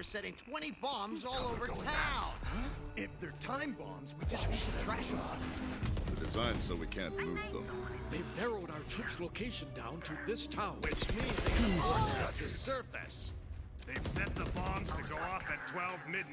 we're setting 20 bombs all over town. If they're time bombs, we just need to trash them. They're designed so we can't move them. They've narrowed our troops' location down to this town. Which means they can force us to surface. They've set the bombs to go off at 12 midnight.